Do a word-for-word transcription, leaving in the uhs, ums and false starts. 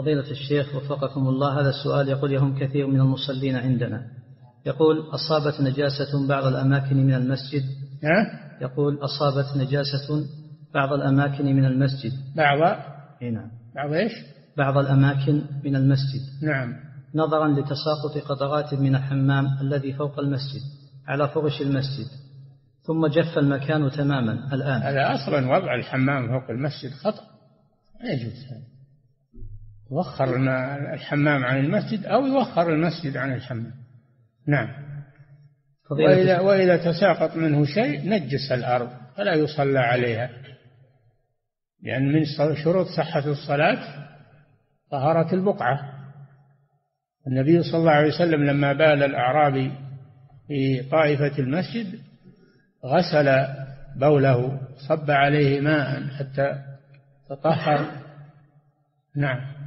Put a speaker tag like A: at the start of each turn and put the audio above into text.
A: فضيلة الشيخ وفقكم الله، هذا السؤال يقول: يهم كثير من المصلين عندنا، يقول: أصابت نجاسة بعض الأماكن من المسجد. يقول: أصابت نجاسة بعض الأماكن من المسجد.
B: بعض
A: نعم.
B: بعض إيش؟
A: بعض الأماكن من المسجد.
B: نعم.
A: نظرا لتساقط قطرات من الحمام الذي فوق المسجد على فرش المسجد، ثم جف المكان تماما الآن.
B: هذا أصلا وضع الحمام فوق المسجد خطأ، لا يجوز. يوخر الحمام عن المسجد أو يوخر المسجد عن الحمام. نعم. وإذا, وإذا تساقط منه شيء نجس الأرض فلا يصلى عليها، لأن من شروط صحة الصلاة طهارة البقعة. النبي صلى الله عليه وسلم لما بال الأعرابي في طائفة المسجد غسل بوله، صب عليه ماء حتى تطهر. نعم.